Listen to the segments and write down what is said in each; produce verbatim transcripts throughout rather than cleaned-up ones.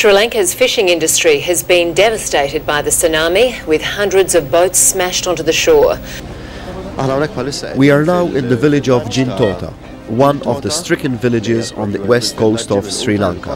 Sri Lanka's fishing industry has been devastated by the tsunami, with hundreds of boats smashed onto the shore. We are now in the village of Jintota, one of the stricken villages on the west coast of Sri Lanka.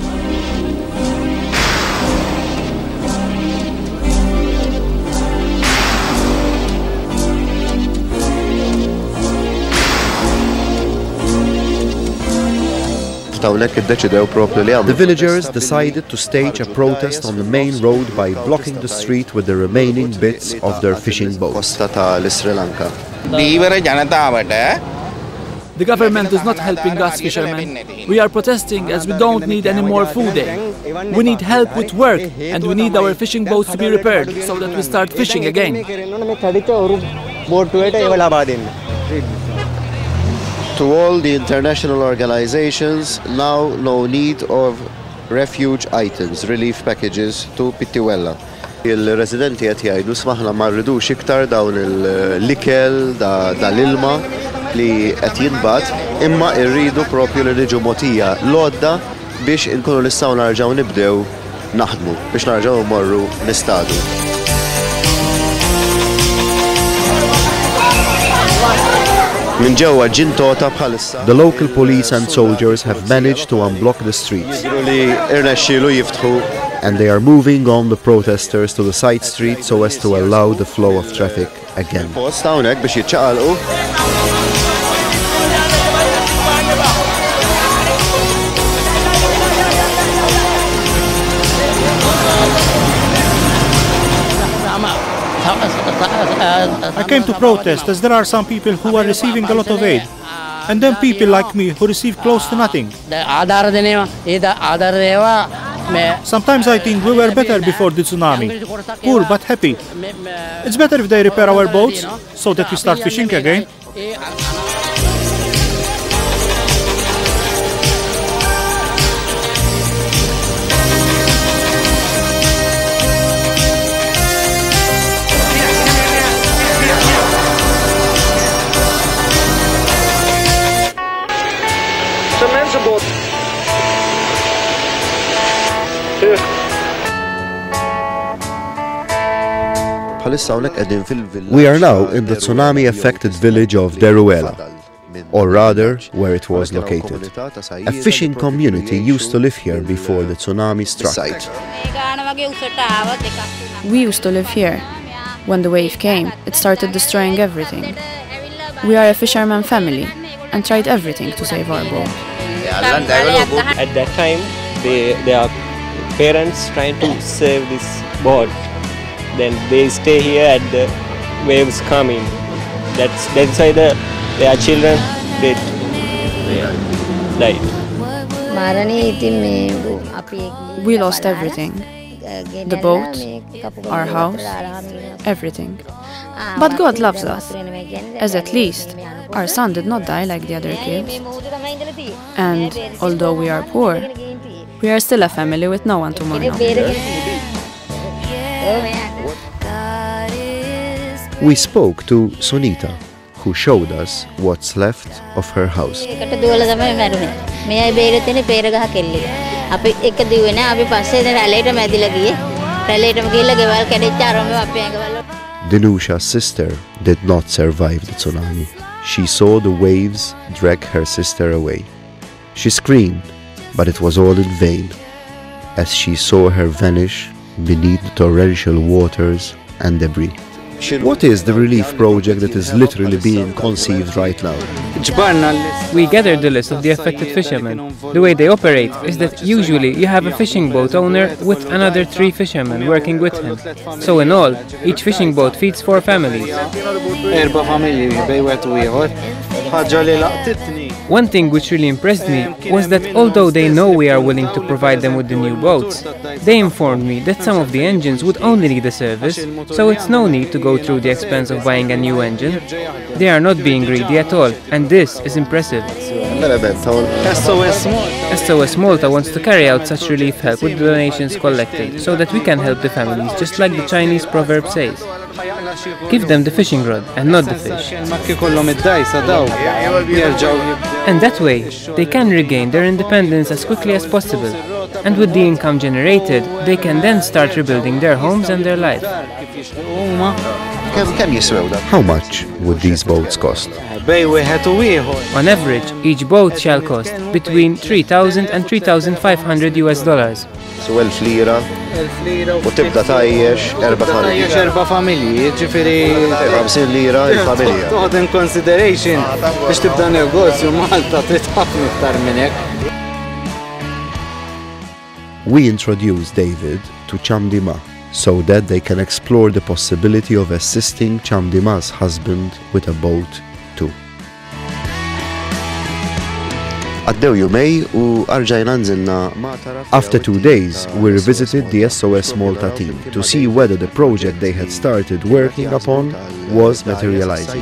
The villagers decided to stage a protest on the main road by blocking the street with the remaining bits of their fishing boats. The government is not helping us fishermen. We are protesting as we don't need any more food aid. We need help with work, and we need our fishing boats to be repaired so that we start fishing again. To all the international organizations, now no need of refuge items, relief packages to Pittiwella. Il-residenti qed jgħidu smaħna ma rridux iktar dawn l-ikel dal-ilma li qed jinbagħat, imma rridu proprju li niġu mogħtija l-għodda biex inkunu nistgħu narġgħu nibdew naħdmu, biex narġgħu mmorru nistadu. The local police and soldiers have managed to unblock the streets, and they are moving on the protesters to the side street so as to allow the flow of traffic again. I came to protest as there are some people who are receiving a lot of aid, and then people like me who receive close to nothing. Sometimes I think we were better before the tsunami, poor but happy. It's better if they repair our boats so that we start fishing again. We are now in the tsunami-affected village of Deruela, or rather, where it was located. A fishing community used to live here before the tsunami struck. We used to live here. When the wave came, it started destroying everything. We are a fisherman family and tried everything to save our boat. At that time, they, their parents trying to save this boat. Then they stay here at the waves coming. That's that's why the their children they died. We lost everything. The boat, our house, everything. But God loves us, as at least our son did not die like the other kids. And although we are poor, we are still a family with no one to mourn on. We spoke to Sunita, who showed us what's left of her house. Dinusha's sister did not survive the tsunami. She saw the waves drag her sister away. She screamed, but it was all in vain, as she saw her vanish beneath the torrential waters and debris. What is the relief project that is literally being conceived right now? We gathered the list of the affected fishermen. The way they operate is that usually you have a fishing boat owner with another three fishermen working with him. So in all, each fishing boat feeds four families. One thing which really impressed me was that although they know we are willing to provide them with the new boats, they informed me that some of the engines would only need a service, so it's no need to go through the expense of buying a new engine. They are not being greedy at all, and this is impressive. S O S Malta wants to carry out such relief help with the donations collected, so that we can help the families, just like the Chinese proverb says. Give them the fishing rod and not the fish. And that way, they can regain their independence as quickly as possible. and with the income generated, they can then start rebuilding their homes and their life. How much would these boats cost? On average, each boat shall cost between three thousand and three thousand five hundred U S dollars. So elf lira, u tibda tajjex erba' familji. Erba' familji, ġifieri ħamsin lira il-familja. Toħod in consideration biex tibda negozju Malta trid ħafna iktar minn hekk. We introduce David to Chamdima so that they can explore the possibility of assisting Chamdima's husband with a boat too. After two days, we revisited the S O S Malta team to see whether the project they had started working upon was materializing.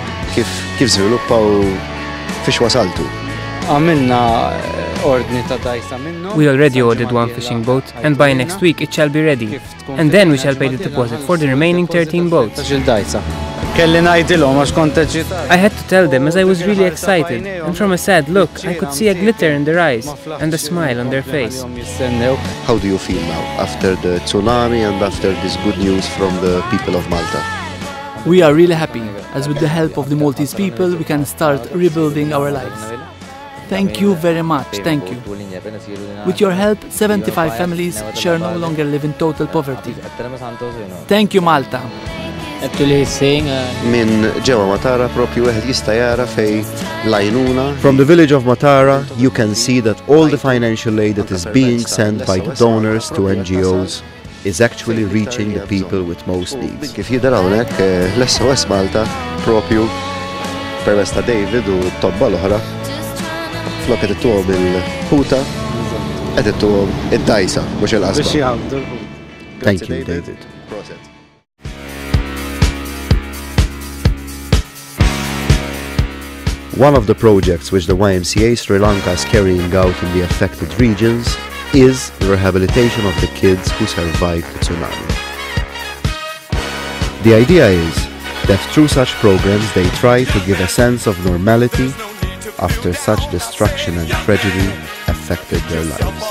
We already ordered one fishing boat, and by next week it shall be ready. And then we shall pay the deposit for the remaining thirteen boats. I had to tell them as I was really excited, and from a sad look I could see a glitter in their eyes and a smile on their face. How do you feel now after the tsunami and after this good news from the people of Malta? We are really happy, as with the help of the Maltese people we can start rebuilding our lives. Thank you very much, thank you. With your help, seventy-five families shall no longer live in total poverty. Thank you, Malta. Min ġewwa Matara propju wieħed jista' jara fejn l-għajnuna. From the village of Matara, you can see that all the financial aid that is being sent by the donors to N G Os is actually reaching the people with most needs. Kif jidher hawnhekk l-S O S Malta propju permezz ta' David u t-tobba l-oħra flok qed ittuhom il-ħuta qed ittuhom id-dajsa mhux il-qasba. Thank you, David. One of the projects which the Y M C A Sri Lanka is carrying out in the affected regions is the rehabilitation of the kids who survived the tsunami. The idea is that through such programs they try to give a sense of normality after such destruction and tragedy affected their lives.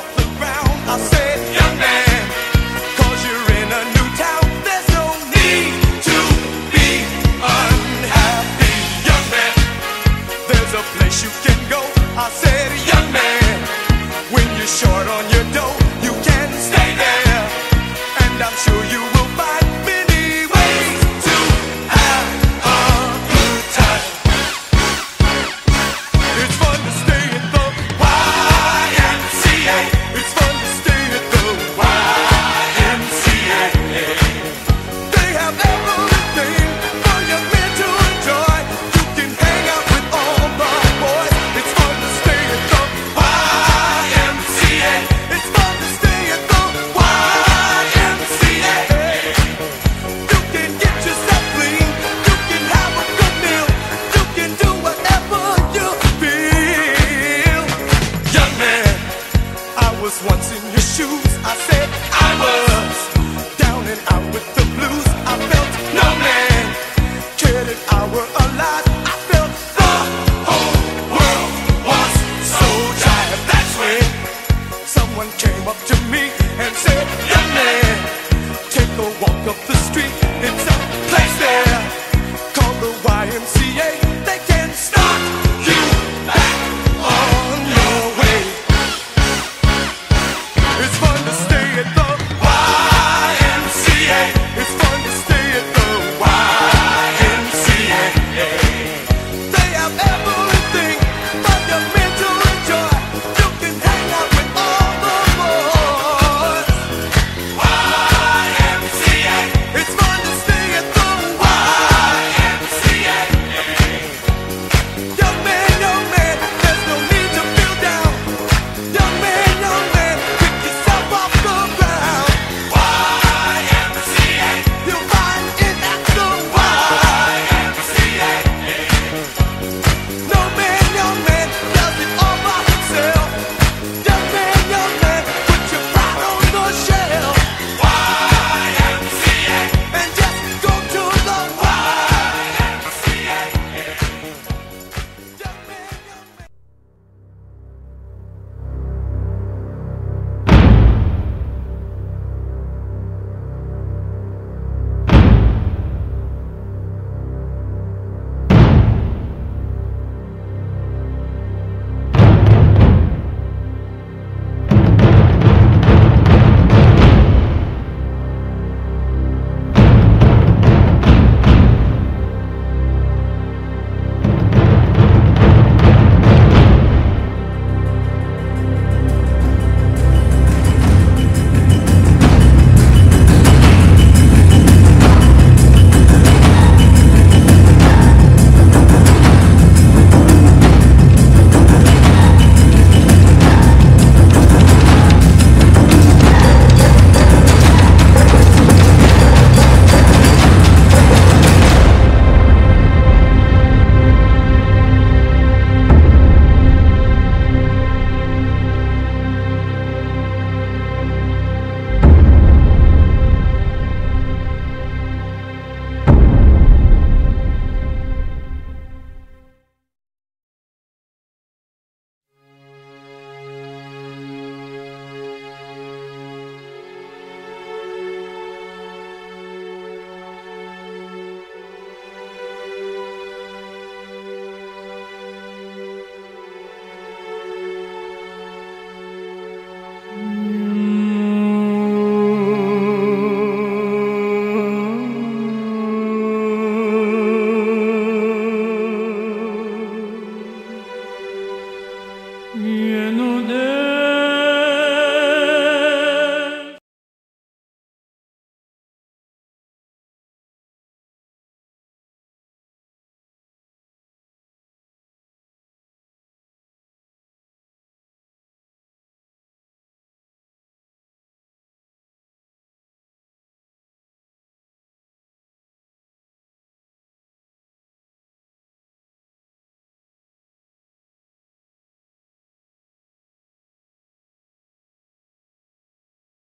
Once in your shoes, I said I was down and out with the blues. I felt no man cared if I were alive. I felt the whole world was so tired. That's when someone came up to me and said, young man, take a walk up the street.